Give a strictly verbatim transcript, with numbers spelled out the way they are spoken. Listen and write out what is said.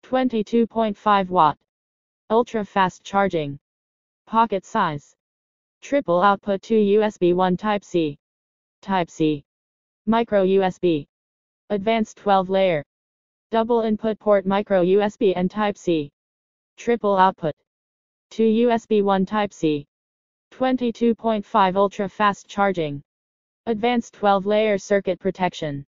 twenty-two point five watt. Ultra fast charging. Pocket size. Triple output two U S B one Type-C. Type-C. Micro U S B. Advanced twelve layer. Double input port micro U S B and Type-C. Triple output. two U S B one Type-C. twenty-two point five ultra fast charging. Advanced twelve layer circuit protection.